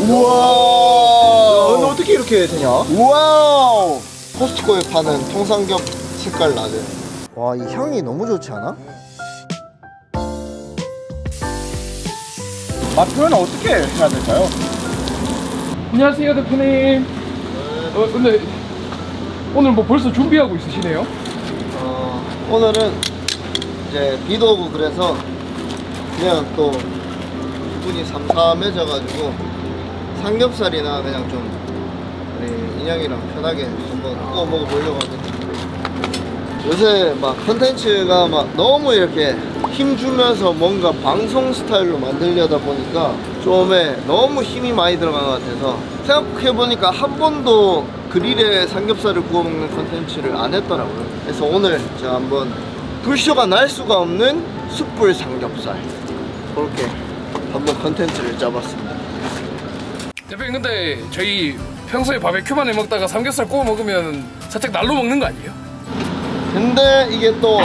우와. 너 어떻게 이렇게 되냐? 우와우. 코스트코에 파는 통삼겹 색깔 나네. 와, 이 향이 너무 좋지 않아? 맛 표현은 어떻게 해야 될까요? 안녕하세요 대표님. 근데 오늘 뭐 벌써 준비하고 있으시네요? 오늘은 이제 비도 오고 그래서 그냥 또 기분이 삼삼해져가지고 삼겹살이나 그냥 좀 우리 인형이랑 편하게 한번 구워 먹어보려고 하거든요. 요새 막 컨텐츠가 막 너무 이렇게 힘주면서 뭔가 방송 스타일로 만들려다 보니까 좀에 너무 힘이 많이 들어간 것 같아서 생각해보니까 한 번도 그릴에 삼겹살을 구워 먹는 컨텐츠를 안 했더라고요. 그래서 오늘 제가 한번 불쇼가 날 수가 없는 숯불 삼겹살 그렇게 한번 컨텐츠를 짜봤습니다. 대표님 근데 저희 평소에 바베큐만 해먹다가 삼겹살 구워 먹으면 살짝 날로 먹는 거 아니에요? 근데 이게 또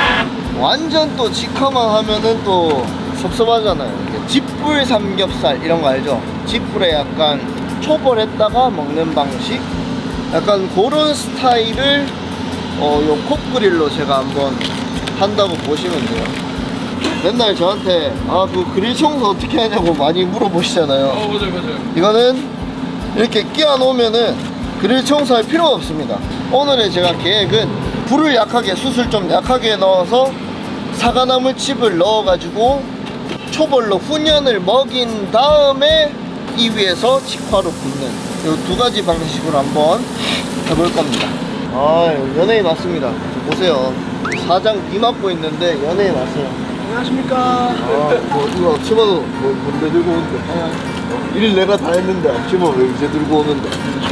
완전 또 직화만 하면은 또 섭섭하잖아요. 이게 집불 삼겹살 이런 거 알죠? 집불에 약간 초벌했다가 먹는 방식? 약간 그런 스타일을 요 콕그릴로 제가 한번 한다고 보시면 돼요. 맨날 저한테 그 그릴 청소 어떻게 하냐고 많이 물어보시잖아요. 맞아요. 이거는 이렇게 끼워 놓으면은 그릴 청소할 필요가 없습니다. 오늘의 제가 계획은 불을 약하게, 숯을 좀 약하게 넣어서 사과나무 칩을 넣어가지고 초벌로 훈연을 먹인 다음에 이 위에서 직화로 굽는 이 두 가지 방식으로 한번 해볼 겁니다. 연예인 왔습니다. 보세요. 사장 비 맞고 있는데 연예인 왔어요. 안녕하십니까. 이거 앞치마도 뭔데 들고 오는데. 일 내가 다 했는데 앞치마 왜 이제 들고 오는데.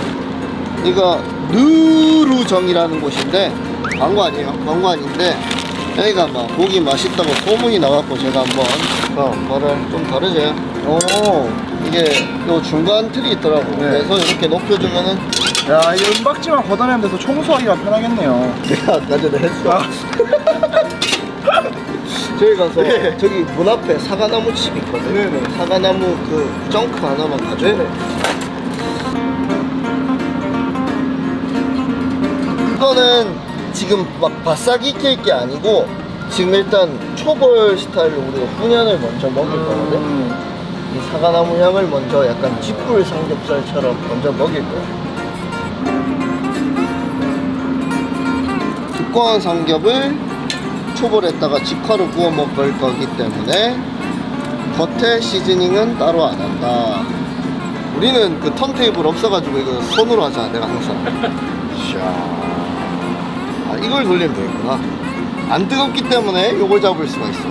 이거 느루정이라는 곳인데 광고 아니에요. 광고 아닌데 여기가 막 고기 맛있다고 소문이 나갖고 제가 한번 말을 좀 다르죠. 이게 요 중간 틀이 있더라고. 네. 그래서 이렇게 높여주면은 야, 이 은박지만 걷어내는 데서 청소하기가 편하겠네요. 내가 아까 전에 했어. 저기 가서 네. 저기 문 앞에 사과나무 칩 있거든. 네네. 사과나무 그 정크 하나만 가져. 네네. 이거는 지금 막 바싹 익힐 게 아니고 지금 일단 초벌 스타일로 우리가 훈연을 먼저 먹을 거거든. 이 사과나무 향을 먼저 약간 집불 삼겹살처럼 먼저 먹일 거야. 두꺼운 삼겹을 초벌했다가 직화로 구워 먹을 거기 때문에 겉에 시즈닝은 따로 안 한다. 우리는 그 턴테이블 없어가지고 이거 손으로 하잖아. 내가 항상. 이걸 돌리면 되겠구나. 안 뜨겁기 때문에 이걸 잡을 수가 있어.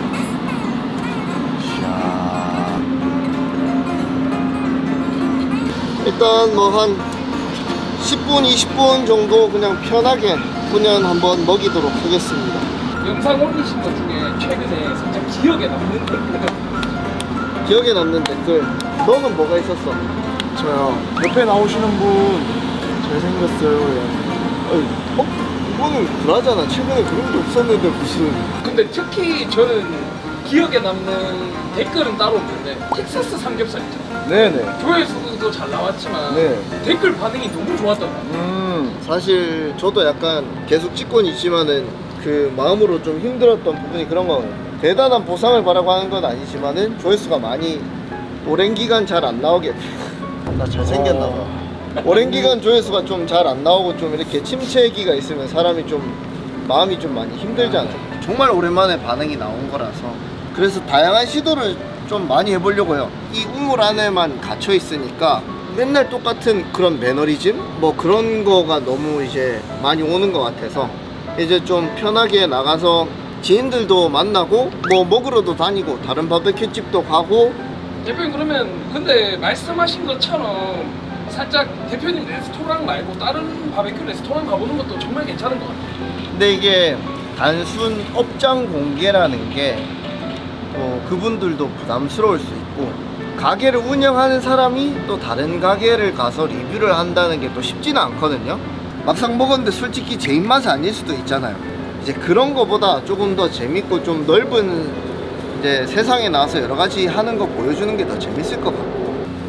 일단 뭐 한 10분 20분 정도 그냥 편하게 훈연 한번 먹이도록 하겠습니다. 영상 올리신 것 중에 최근에 살짝 기억에 남는 댓글. 기억에 남는 댓글. 너는 뭐가 있었어? 저요. 옆에 나오시는 분 잘생겼어요. 이거는 불하잖아. 최근에 그런 게 없었는데 무슨. 근데 특히 저는 기억에 남는 댓글은 따로 없는데 텍사스 삼겹살 있잖아요. 네네. 조회수도 잘 나왔지만 네. 댓글 반응이 너무 좋았던 것 같아요. 사실 저도 약간 계속 찍고는 있지만은 그 마음으로 좀 힘들었던 부분이 그런 거예요. 대단한 보상을 바라고 하는 건 아니지만은 조회수가 많이 오랜 기간 잘 안 나오게. 나 잘생겼나 봐. 오랜 기간 조회수가 좀 잘 안 나오고 좀 이렇게 침체기가 있으면 사람이 좀 마음이 좀 많이 힘들잖아요. 정말 오랜만에 반응이 나온 거라서 그래서 다양한 시도를 좀 많이 해보려고 해요. 이 우물 안에만 갇혀 있으니까 맨날 똑같은 그런 매너리즘? 뭐 그런 거가 너무 이제 많이 오는 것 같아서 이제 좀 편하게 나가서 지인들도 만나고 뭐 먹으러도 다니고 다른 바베큐 집도 가고. 대표님 그러면 근데 말씀하신 것처럼 살짝 대표님 레스토랑 말고 다른 바베큐 레스토랑 가보는 것도 정말 괜찮은 것 같아요. 근데 이게 단순 업장 공개라는 게 그분들도 부담스러울 수 있고 가게를 운영하는 사람이 또 다른 가게를 가서 리뷰를 한다는 게 또 쉽지는 않거든요. 막상 먹었는데 솔직히 제 입맛이 아닐 수도 있잖아요. 이제 그런 거보다 조금 더 재밌고 좀 넓은 이제 세상에 나와서 여러 가지 하는 거 보여주는 게 더 재밌을 것 같고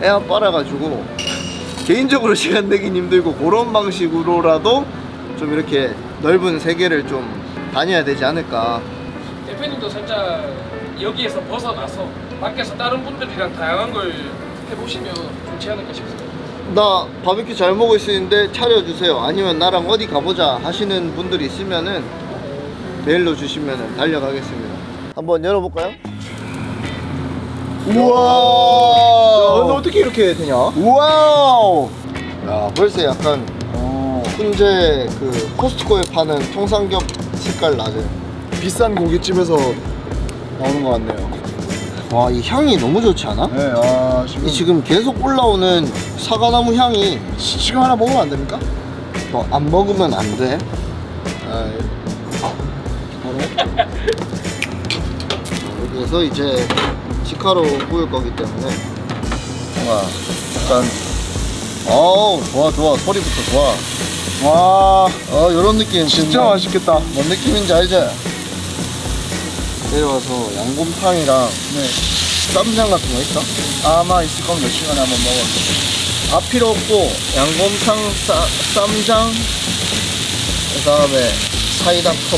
애가 빨아가지고 개인적으로 시간 내긴 힘들고 그런 방식으로라도 좀 이렇게 넓은 세계를 좀 다녀야 되지 않을까. 대표님도 살짝 여기에서 벗어나서 밖에서 다른 분들이랑 다양한 걸 해보시면 좋지 않을까 싶습니다. 나 바비큐 잘 먹을 수 있는데 차려주세요, 아니면 나랑 어디 가보자 하시는 분들이 있으면은 메일로 주시면은 달려가겠습니다. 한번 열어볼까요? 우와. 근데 어떻게 이렇게 되냐? 와우. 야, 벌써 약간 훈제 그 코스트코에 파는 통삼겹 색깔 나죠. 비싼 고깃집에서 나오는 것 같네요. 와, 이 향이 너무 좋지 않아? 네, 이 지금 계속 올라오는 사과나무 향이 지금 하나 먹으면 안 됩니까? 안 먹으면 안 돼. 여기에서 이제 직화로 구울 거기 때문에 뭔가 약간 좋아 소리부터 좋아. 와, 요런 느낌 진짜 맛있겠다. 뭔 느낌인지 알지? 내려와서 양곰탕이랑 네, 쌈장 같은 거 있어? 아마 있을 겁니다. 시간에 한번 먹어볼게요. 밥 필요 없고 양곰탕 쌈장 그 다음에 사이다 컵.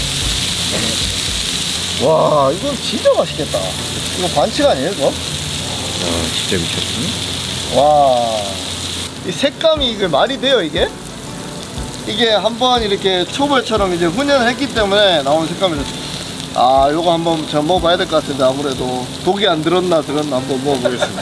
와, 이건 진짜 맛있겠다. 이거 반칙 아니에요 이거? 진짜 미쳤지? 와, 이 색감이 이게 말이 돼요 이게? 이게 한번 이렇게 초벌처럼 이제 훈연을 했기 때문에 나온 색감이죠. 요거 한번 제가 먹어봐야 될 것 같은데, 아무래도 독이 안 들었나 한번 먹어보겠습니다.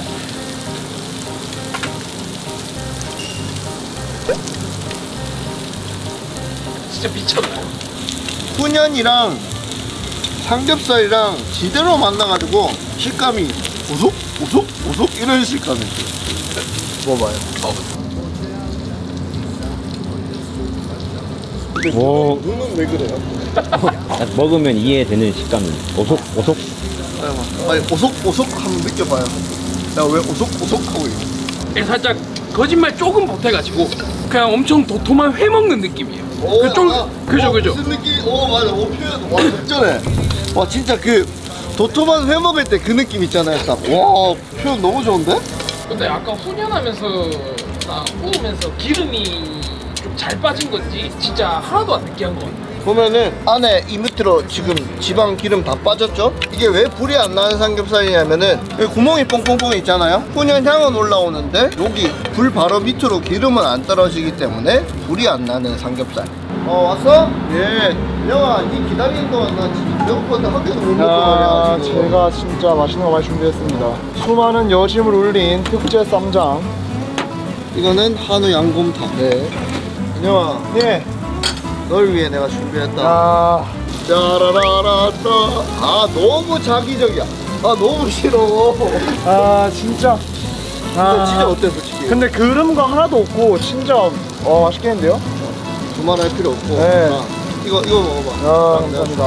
진짜 미쳤다. 훈연이랑 삼겹살이랑 지대로 만나가지고 식감이 오속 이런 식감이 있어요. 먹어봐요. 오. 눈은 왜 그래요? 딱 먹으면 이해되는 식감이 오속 아니 오속 한번 느껴봐요. 야, 왜 오속 하고 있어? 살짝 거짓말 조금 보태가지고 그냥 엄청 도톰한 회 먹는 느낌이에요. 그죠. 무슨 느낌? 맞아. 표현 와 적절해. 와, 진짜 그 도톰한 회 먹을 때 그 느낌 있잖아요. 딱. 와, 표현 너무 좋은데? 근데 아까 훈연하면서 구우면서 기름이 좀 잘 빠진 건지 진짜 하나도 안 느끼한 것 같아요. 보면은 안에 이 밑으로 지금 지방 기름 다 빠졌죠? 이게 왜 불이 안 나는 삼겹살이냐면은 여기 구멍이 뽕뽕뽕 있잖아요? 훈연 향은 올라오는데 여기 불 바로 밑으로 기름은 안 떨어지기 때문에 불이 안 나는 삼겹살. 왔어? 예. 영아, 니 기다리는 동안 나 진짜 배고픈데 한 개도 못 먹고 말이야 지금. 제가 진짜 맛있는 거 많이 준비했습니다. 수많은 여짐을 울린 특제 쌈장. 이거는 한우 양곰탕. 네. 영아, 예. 널 위해 내가 준비했다. 짜라라라따. 너무 자기적이야. 너무 싫어. 진짜. 이거 진짜 어때 솔직히? 근데 그런 거 하나도 없고 진짜 맛있겠는데요? 두말할 필요 없고. 네. 이거 먹어봐. 감사합니다.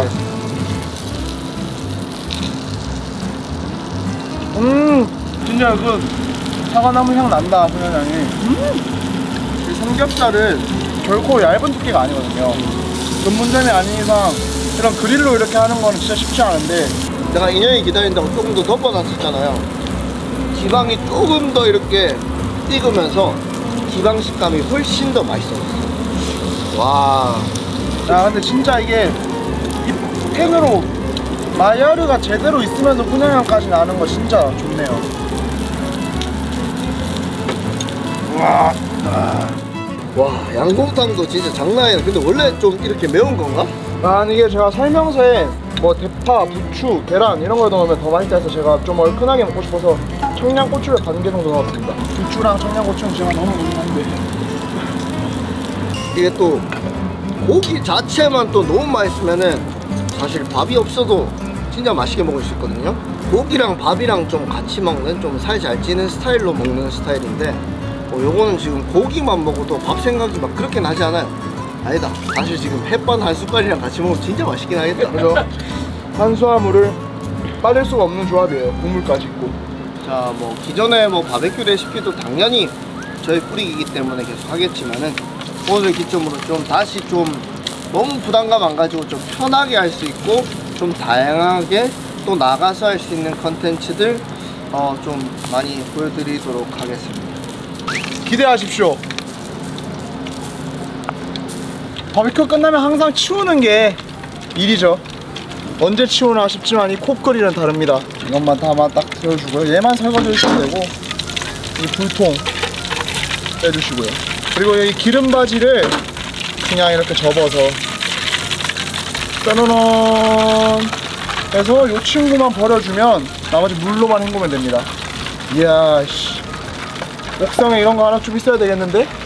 진짜 그 사과나무 향 난다, 훈연향이. 이 삼겹살을 결코 얇은 두께가 아니거든요. 전문점이 아닌 이상 이런 그릴로 이렇게 하는 거는 진짜 쉽지 않은데, 내가 인형이 기다린다고 조금 더 덮어놨었잖아요. 지방이 조금 더 이렇게 익으면서 지방 식감이 훨씬 더 맛있어졌어. 와. 근데 진짜 이게 이 팬으로 마이야르가 제대로 있으면서 훈연향까지 나는 거 진짜 좋네요. 와, 양곰탕도 진짜 장난 아니야. 근데 원래 좀 이렇게 매운 건가? 이게 제가 설명서에 뭐 대파, 부추, 계란 이런 걸 넣으면 더 맛있다 해서 제가 좀 얼큰하게 먹고 싶어서 청양고추를 반 개 정도 넣었습니다. 부추랑 청양고추는 제가 너무 궁금한데, 이게 또 고기 자체만 또 너무 맛있으면은 사실 밥이 없어도 진짜 맛있게 먹을 수 있거든요. 고기랑 밥이랑 좀 같이 먹는, 좀 살 잘 찌는 스타일로 먹는 스타일인데, 요거는 지금 고기만 먹어도 밥 생각이 막 그렇게 나지 않아요. 아니다, 사실 지금 햇반 한 숟갈이랑 같이 먹으면 진짜 맛있긴 하겠다. 그죠? 탄수화물을 빠질 수가 없는 조합이에요. 국물까지 있고. 자, 뭐 기존의 뭐 바베큐 레시피도 당연히 저희 뿌리이기 때문에 계속 하겠지만은, 오늘 기점으로 좀 다시 좀 너무 부담감 안 가지고 좀 편하게 할 수 있고 좀 다양하게 또 나가서 할 수 있는 컨텐츠들 좀 많이 보여드리도록 하겠습니다. 기대하십시오. 바비큐 끝나면 항상 치우는 게 일이죠. 언제 치우나 싶지만 이 콥거리는 다릅니다. 이것만 다만 딱 세워주고요. 얘만 설거지 해주시면 되고 이 불통 빼주시고요. 그리고 이 기름바지를 그냥 이렇게 접어서 짜르런 해서 이 친구만 버려주면 나머지 물로만 헹구면 됩니다. 이야 씨, 옥상에 이런 거 하나 좀 있어야 되겠는데?